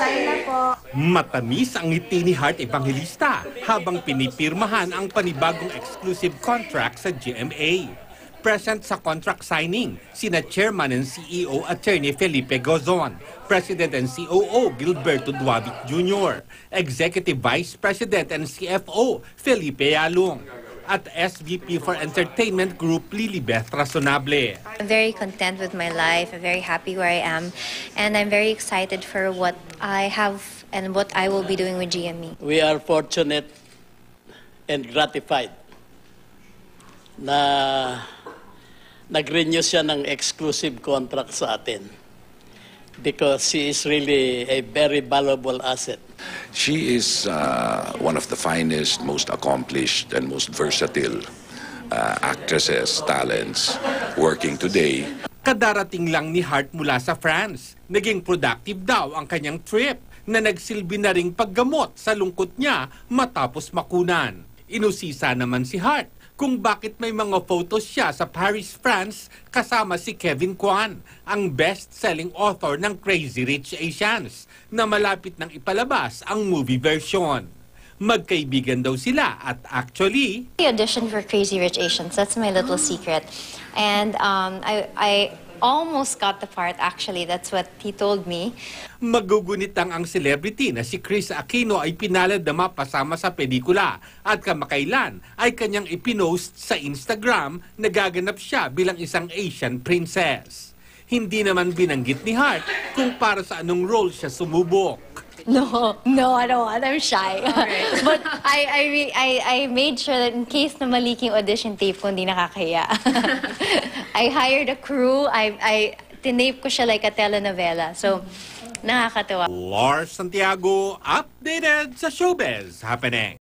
Matamis ang ngiti ni Heart Evangelista habang pinipirmahan ang panibagong exclusive contract sa GMA. Present sa contract signing, sina Chairman and CEO Attorney Felipe Gozon, President and COO Gilberto Duavic Jr., Executive Vice President and CFO Felipe Yalong, at SVP for Entertainment Group Lilibeth Razonable. I'm very content with my life. I'm very happy where I am. And I'm very excited for what I have and what I will be doing with GME. We are fortunate and gratified na nag-renew siya ng exclusive contract sa atin because she is really a very valuable asset. She is one of the finest, most accomplished, and most versatile actresses, talents working today. Kadarating lang ni Heart mula sa France. Naging productive daw ang kanyang trip na nagsilbi na ring paggamot sa lungkot niya matapos makunan. Inusisa naman si Heart kung bakit may mga photos siya sa Paris, France kasama si Kevin Kwan, ang best-selling author ng Crazy Rich Asians, na malapit nang ipalabas ang movie version. Magkaibigan daw sila at actually... I auditioned for Crazy Rich Asians. That's my little secret. And I almost got the part, actually. That's what he told me. Magugunitang ang celebrity na si Chris Aquino ay pinalad na mapasama sa pelikula at kamakailan ay kanyang ipinost sa Instagram na gaganap siya bilang isang Asian princess. Hindi naman binanggit ni Heart kung para sa anong role siya sumubok. No, I don't want. I'm shy. But I made sure that in case na maliking audition tape ko, hindi nakakahiya. I hired a crew. I tinape ko siya like a telenovela. So, nakakatawa. Lars Santiago, updated sa Showbiz Happening.